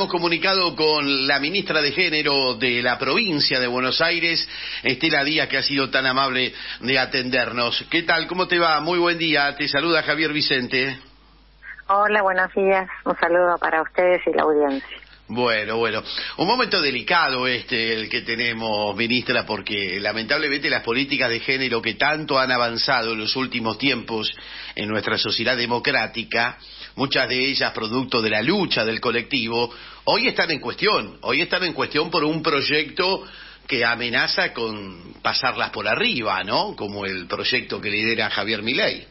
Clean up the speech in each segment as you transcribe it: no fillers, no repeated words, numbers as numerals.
estamos comunicados con la ministra de Género de la provincia de Buenos Aires, Estela Díaz, que ha sido tan amable de atendernos. ¿Qué tal? ¿Cómo te va? Muy buen día. Te saluda Javier Vicente. Hola, buenos días. Un saludo para ustedes y la audiencia. Bueno, un momento delicado el que tenemos, ministra, porque lamentablemente las políticas de género que tanto han avanzado en los últimos tiempos en nuestra sociedad democrática, muchas de ellas producto de la lucha del colectivo, hoy están en cuestión por un proyecto que amenaza con pasarlas por arriba, ¿no? Como el proyecto que lidera Javier Milei.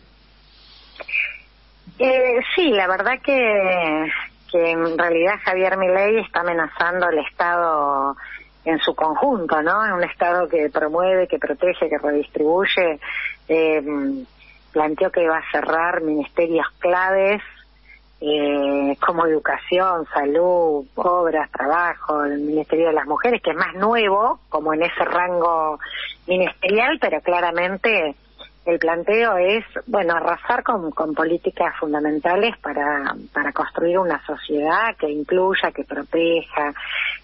Sí, la verdad que en realidad Javier Milei está amenazando al Estado en su conjunto, ¿no? En un Estado que promueve, que protege, que redistribuye. Planteó que iba a cerrar ministerios claves como educación, salud, obras, trabajo, el Ministerio de las Mujeres, que es más nuevo, como en ese rango ministerial, pero claramente el planteo es, arrasar con políticas fundamentales para construir una sociedad que incluya, que proteja.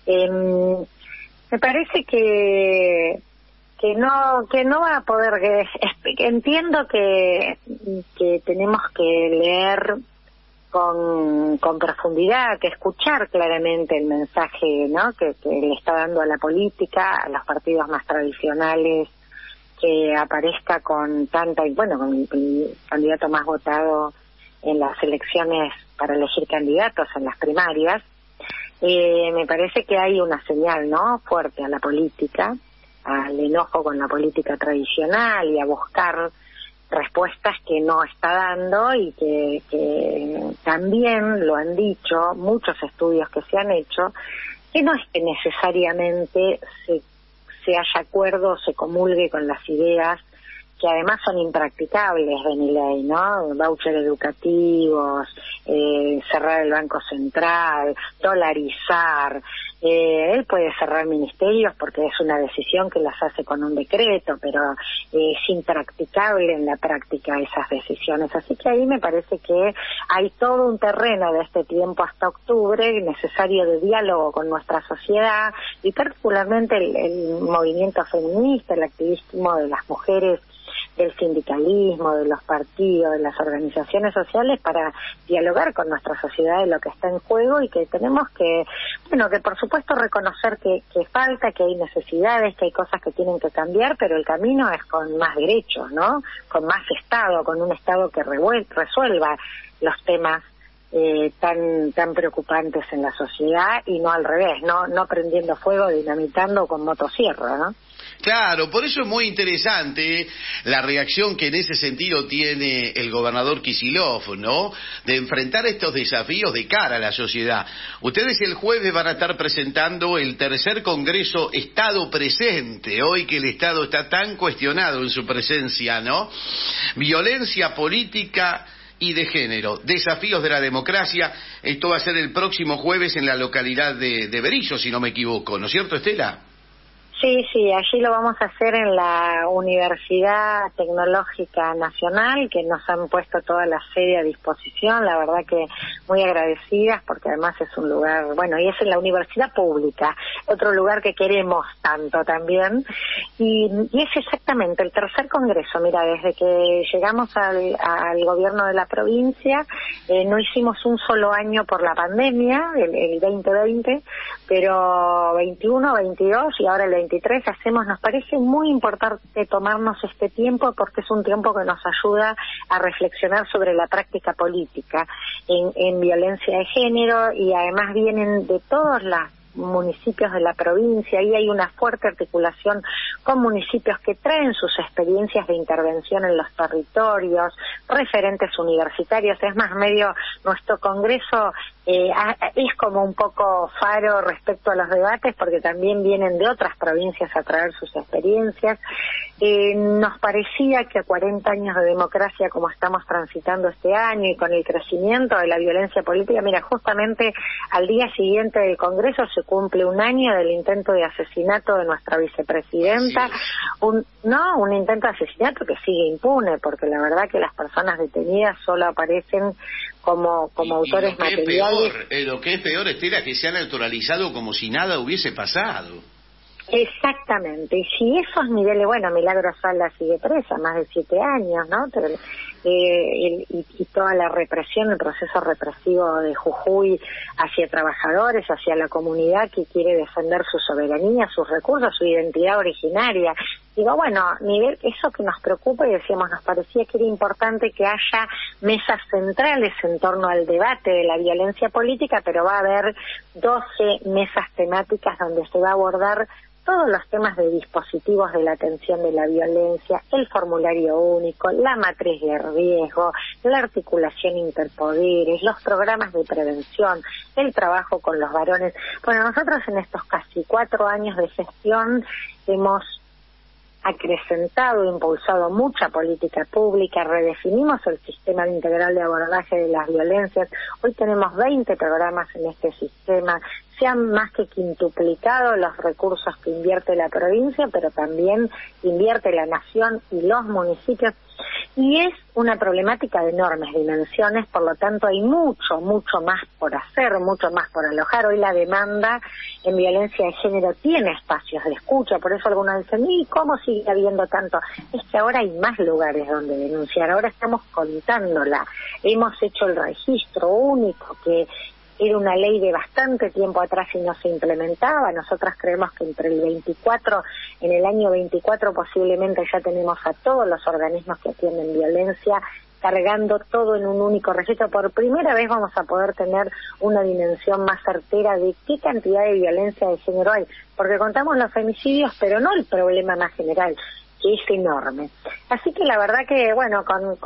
Me parece que no va a poder, entiendo que tenemos que leer con profundidad, que escuchar claramente el mensaje, ¿no?, que le está dando a la política, a los partidos más tradicionales, que aparezca con con el candidato más votado en las elecciones para elegir candidatos en las primarias. Me parece que hay una señal, ¿no?, fuerte a la política, al enojo con la política tradicional y a buscar respuestas que no está dando y que también lo han dicho muchos estudios que se han hecho, que no es que necesariamente se haya acuerdo, se comulgue con las ideas que además son impracticables de Milei, ¿no? Voucher educativos, cerrar el Banco Central, dolarizar. Él puede cerrar ministerios porque es una decisión que las hace con un decreto, pero es impracticable en la práctica esas decisiones. Así que ahí me parece que hay todo un terreno de este tiempo hasta octubre necesario de diálogo con nuestra sociedad y particularmente el movimiento feminista, el activismo de las mujeres, del sindicalismo, de los partidos, de las organizaciones sociales, para dialogar con nuestra sociedad de lo que está en juego y que tenemos que por supuesto reconocer que falta, que hay necesidades, que hay cosas que tienen que cambiar, pero el camino es con más derechos, ¿no? Con más Estado, con un Estado que resuelva los temas tan preocupantes en la sociedad y no al revés, no prendiendo fuego, dinamitando con motosierra, ¿no? Claro, por eso es muy interesante la reacción que en ese sentido tiene el gobernador Kicillof, ¿no?, de enfrentar estos desafíos de cara a la sociedad. Ustedes el jueves van a estar presentando el tercer Congreso Estado Presente, hoy que el Estado está tan cuestionado en su presencia, ¿no? Violencia política y de género, desafíos de la democracia. Esto va a ser el próximo jueves en la localidad de Berisso, si no me equivoco, ¿no es cierto, Estela? Sí, allí lo vamos a hacer en la Universidad Tecnológica Nacional, que nos han puesto toda la sede a disposición, la verdad que muy agradecidas, porque además es un lugar, y es en la universidad pública, otro lugar que queremos tanto también, y es exactamente el tercer congreso. Mira, desde que llegamos al gobierno de la provincia, no hicimos un solo año por la pandemia, el 2020, pero 21, 22 y ahora el 23 nos parece muy importante tomarnos este tiempo porque es un tiempo que nos ayuda a reflexionar sobre la práctica política en violencia de género, y además vienen de todos los municipios de la provincia y hay una fuerte articulación con municipios que traen sus experiencias de intervención en los territorios, referentes universitarios. Es más, nuestro congreso es como un poco faro respecto a los debates porque también vienen de otras provincias a traer sus experiencias. Nos parecía que a 40 años de democracia como estamos transitando este año y con el crecimiento de la violencia política, mira, justamente al día siguiente del Congreso se cumple un año del intento de asesinato de nuestra vicepresidenta, un intento de asesinato que sigue impune, porque la verdad que las personas detenidas solo aparecen como autores materiales. Lo que es peor, Estela, que se ha naturalizado como si nada hubiese pasado. Exactamente, y si esos niveles, bueno, Milagro Sala sigue presa, más de 7 años, ¿no? Y toda la represión, el proceso represivo de Jujuy hacia trabajadores, hacia la comunidad que quiere defender su soberanía, sus recursos, su identidad originaria. Digo, bueno, eso que nos preocupa, y decíamos, nos parecía que era importante que haya mesas centrales en torno al debate de la violencia política, pero va a haber 12 mesas temáticas donde se va a abordar todos los temas de dispositivos de la atención de la violencia, el formulario único, la matriz de riesgo, la articulación interpoderes, los programas de prevención, el trabajo con los varones. Bueno, nosotros en estos casi 4 años de gestión hemos acrecentado e impulsado mucha política pública, redefinimos el sistema integral de abordaje de las violencias. Hoy tenemos 20 programas en este sistema, se han más que quintuplicado los recursos que invierte la provincia, pero también invierte la nación y los municipios, y es una problemática de enormes dimensiones, por lo tanto hay mucho más por hacer, mucho más por alojar. Hoy la demanda en violencia de género tiene espacios de escucha, por eso algunos dicen, ¿y cómo sigue habiendo tanto? Es que ahora hay más lugares donde denunciar, ahora estamos contándola, hemos hecho el registro único, que era una ley de bastante tiempo atrás y no se implementaba. Nosotras creemos que en el año 24 posiblemente ya tenemos a todos los organismos que atienden violencia cargando todo en un único registro. Por primera vez vamos a poder tener una dimensión más certera de qué cantidad de violencia de género hay, porque contamos los femicidios, pero no el problema más general, que es enorme. Así que la verdad que, bueno,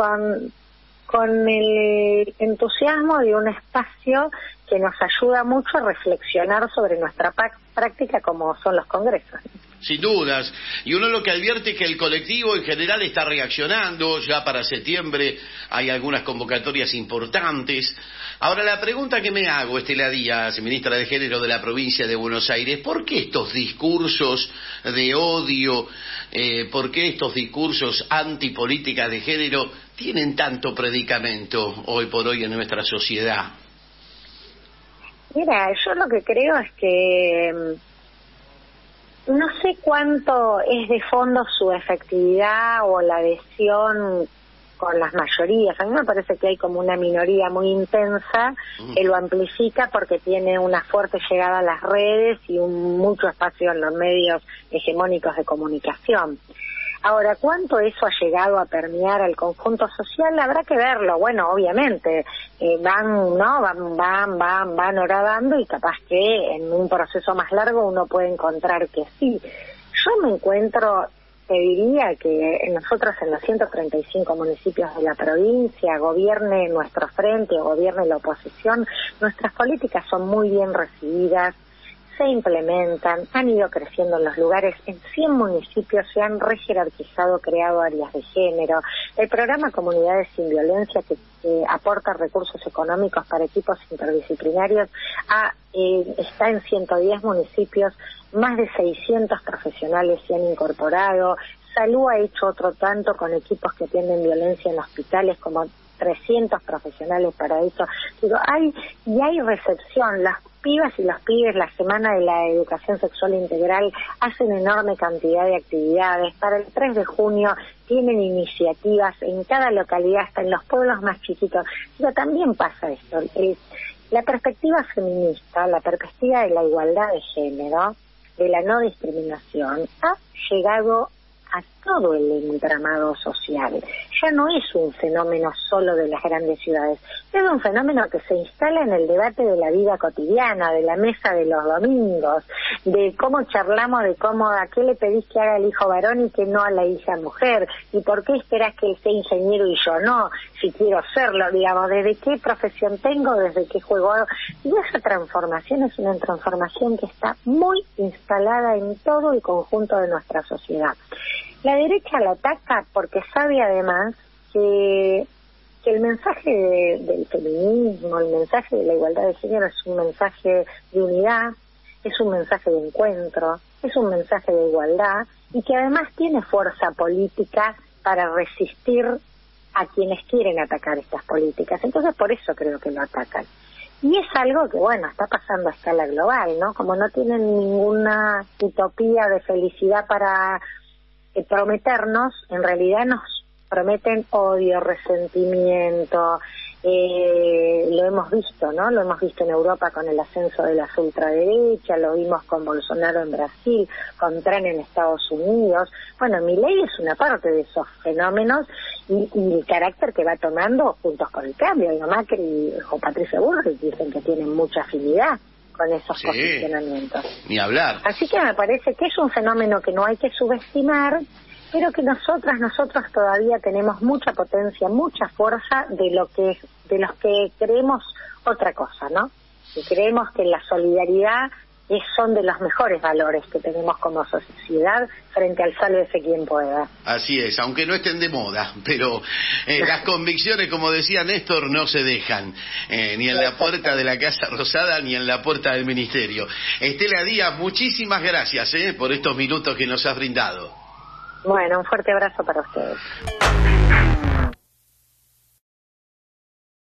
con el entusiasmo de un espacio que nos ayuda mucho a reflexionar sobre nuestra práctica como son los congresos. Sin dudas, y uno lo que advierte es que el colectivo en general está reaccionando. Ya para septiembre hay algunas convocatorias importantes. Ahora, la pregunta que me hago, Estela Díaz, ministra de Género de la provincia de Buenos Aires, ¿por qué estos discursos de odio, por qué estos discursos antipolíticas de género tienen tanto predicamento hoy por hoy en nuestra sociedad? Mira, yo lo que creo es que no sé cuánto es de fondo su efectividad o la adhesión con las mayorías. A mí me parece que hay como una minoría muy intensa que lo amplifica porque tiene una fuerte llegada a las redes y mucho espacio en los medios hegemónicos de comunicación. Ahora, ¿cuánto eso ha llegado a permear al conjunto social? Habrá que verlo. Bueno, obviamente, van horadando y capaz que en un proceso más largo uno puede encontrar que sí. Yo me encuentro, te diría que nosotros en los 135 municipios de la provincia, gobierne nuestro frente o gobierne la oposición, nuestras políticas son muy bien recibidas, se implementan, han ido creciendo en los lugares. En 100 municipios se han rejerarquizado, creado áreas de género. El programa Comunidades sin Violencia, que aporta recursos económicos para equipos interdisciplinarios, está en 110 municipios, más de 600 profesionales se han incorporado. Salud ha hecho otro tanto con equipos que atienden violencia en hospitales, como 300 profesionales para eso. Digo, hay recepción. Las pibas y los pibes, la Semana de la Educación Sexual Integral, hacen enorme cantidad de actividades. Para el 3 de junio tienen iniciativas en cada localidad, hasta en los pueblos más chiquitos. Pero también pasa esto. La perspectiva feminista, la perspectiva de la igualdad de género, de la no discriminación, ha llegado a todo el entramado social. Ya no es un fenómeno solo de las grandes ciudades, es un fenómeno que se instala en el debate de la vida cotidiana, de la mesa de los domingos, de cómo charlamos de a qué le pedís que haga el hijo varón y que no a la hija mujer, y por qué esperás que él sea ingeniero y yo no, si quiero serlo, digamos, desde qué profesión tengo, desde qué juego. Y esa transformación es una transformación que está muy instalada en todo el conjunto de nuestra sociedad. La derecha la ataca porque sabe además que el mensaje del feminismo, el mensaje de la igualdad de género es un mensaje de unidad, es un mensaje de encuentro, es un mensaje de igualdad y que además tiene fuerza política para resistir a quienes quieren atacar estas políticas. Entonces, por eso creo que lo atacan. Y es algo que, bueno, está pasando a escala global, ¿no? Como no tienen ninguna utopía de felicidad para prometernos, en realidad nos prometen odio, resentimiento. Lo hemos visto, ¿no? Lo hemos visto en Europa con el ascenso de las ultraderechas, lo vimos con Bolsonaro en Brasil, con Trump en Estados Unidos. Bueno, Milei es una parte de esos fenómenos y el carácter que va tomando Juntos con el Cambio. Y Macri o Patricia Bullrich dicen que tienen mucha afinidad con esos posicionamientos. Ni hablar. Así que me parece que es un fenómeno que no hay que subestimar, pero que nosotros todavía tenemos mucha potencia, mucha fuerza de los que creemos otra cosa, ¿no? Que creemos que la solidaridad son de los mejores valores que tenemos como sociedad frente al sálvese quien pueda. Así es, aunque no estén de moda, pero las convicciones, como decía Néstor, no se dejan, ni en la puerta de la Casa Rosada, ni en la puerta del Ministerio. Estela Díaz, muchísimas gracias por estos minutos que nos has brindado. Bueno, un fuerte abrazo para ustedes.